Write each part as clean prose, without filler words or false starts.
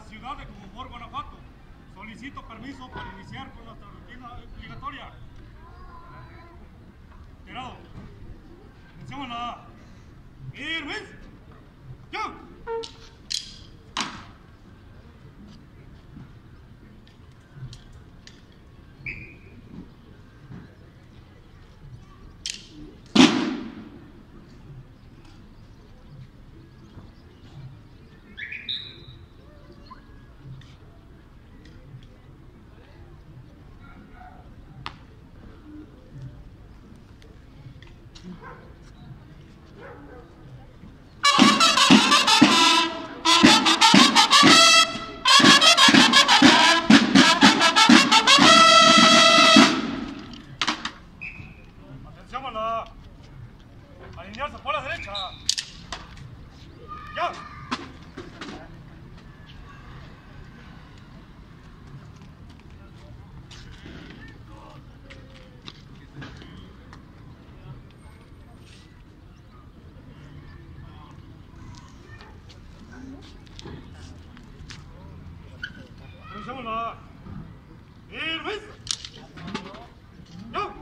ciudad de Comonfort, Guanajuato. Solicito permiso para iniciar con nuestra rutina obligatoria. Enterado. Atención a la... ¡Irwin! ¡Ya! Atención a la... alinearse por la derecha. ¡Ya! Atención a la... ¡Irwin! ¡Ya!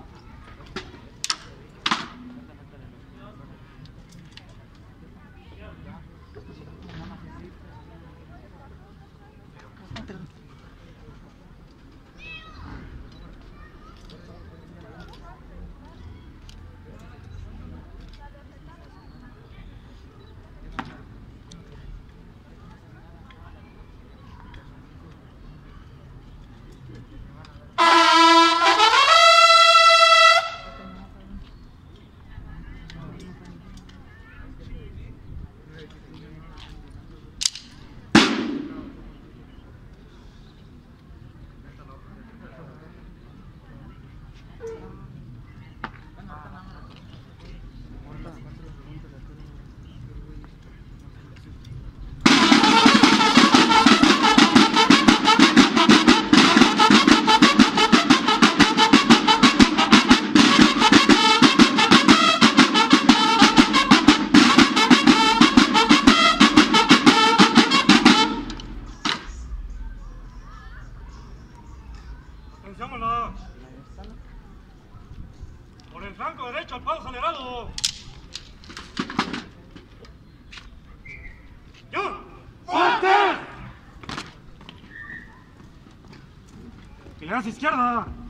Atención a la... por el flanco derecho al paso acelerado. ¡Ya! ¡Fuerte! ¡Que le das izquierda!